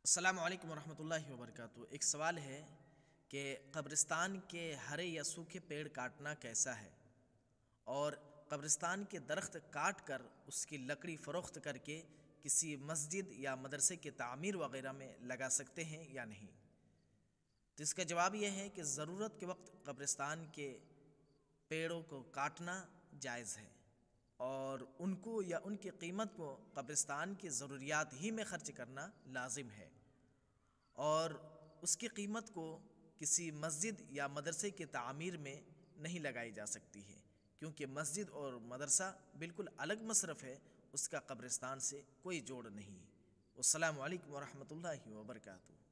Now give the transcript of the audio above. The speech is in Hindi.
अस्सलामु अलैकुम वरहमतुल्लाहि वबरकातुहू। एक सवाल है कि कब्रिस्तान के हरे या सूखे पेड़ काटना कैसा है, और कब्रिस्तान के दरख्त काट कर उसकी लकड़ी फ़रोख्त करके किसी मस्जिद या मदरसे के तामीर वगैरह में लगा सकते हैं या नहीं। तो इसका जवाब यह है कि ज़रूरत के वक्त कब्रिस्तान के पेड़ों को काटना जायज़ है, और उनको या उनकी कीमत को कब्रिस्तान की ज़रूरियात ही में ख़र्च करना लाजिम है, और उसकी कीमत को किसी मस्जिद या मदरसे के तामीर में नहीं लगाई जा सकती है, क्योंकि मस्जिद और मदरसा बिल्कुल अलग मसरफ़ है, उसका कब्रिस्तान से कोई जोड़ नहीं। अस्सलामु अलैकुम वरहमतुल्लाहि वबरकातुहू।